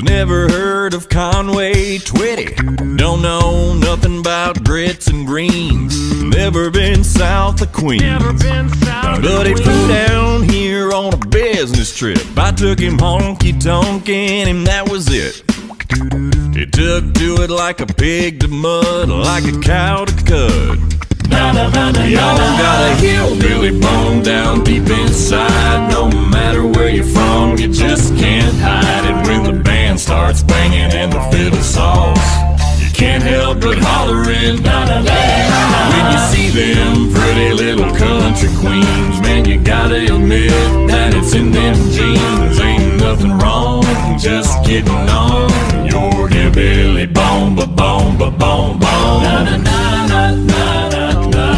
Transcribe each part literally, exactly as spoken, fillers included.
Never heard of Conway Twitty. Don't know nothing about grits and greens. Never been south of Queens. Never been south But he of flew Queens. down here on a business trip. I took him honky-tonk and him, that was it. He took to it like a pig to mud, like a cow to cud. Y'all got a hillbilly bone down deep inside. No matter where you're from, you just can't hide it. When the band starts banging and the fiddle saws, you can't help but hollering. When you see them pretty little country queens, man, you gotta admit that it's in them jeans. Ain't nothing wrong, just getting on your hillbilly bone, ba bone, ba bone, bone. Na na na na na na.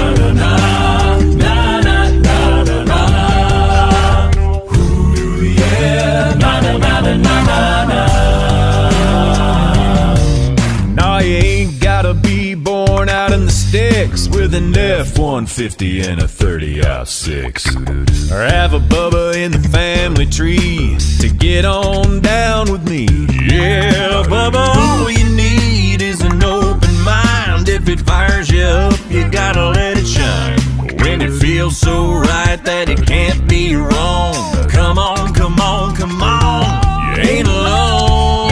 With an F one fifty and a thirty out six, or have a Bubba in the family tree to get on down with me. Yeah, Bubba, all you need is an open mind. If it fires you up, you gotta let it shine. When it feels so right that it can't be wrong, come on, come on, come on, you ain't alone.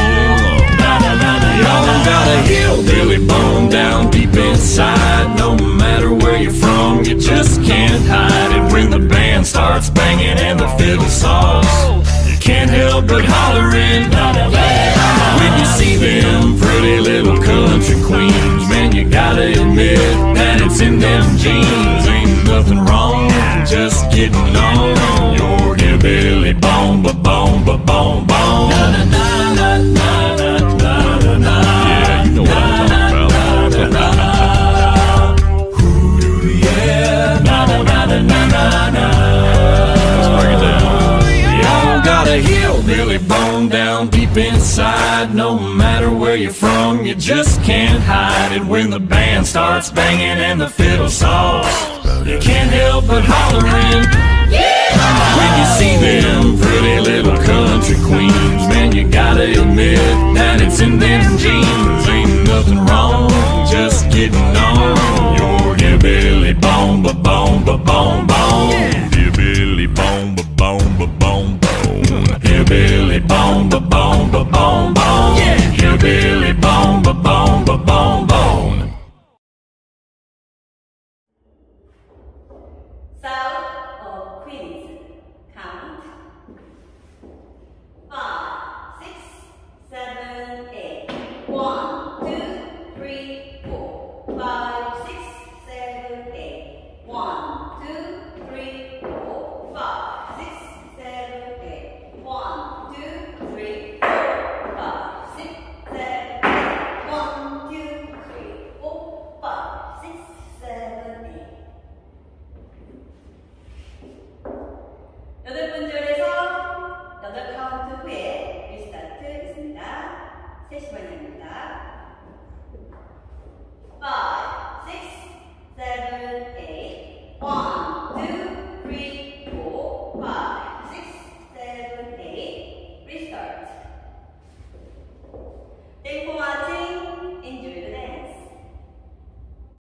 Y'all got a hillbilly bone down deep inside. No matter where you're from, you just can't hide it. When the band starts banging and the fiddle saws, you can't help but hollering. When you see them pretty little country queens, man, you gotta admit that it's in them jeans. Ain't nothing wrong, just getting on your hillbilly bone, ba bone, ba bone, bone. Na na na na na na na na. Yeah, you know what I'm talking about. Na na na. Y'all got a hillbilly bone down deep inside. No matter where you're from, you just can't hide it. When the band starts banging and the fiddle saws, you can't help but hollering. When you see them pretty little country queens, man, you gotta admit that it's in them jeans. Ain't nothing wrong, just getting on your hillbilly bone, ba bone, ba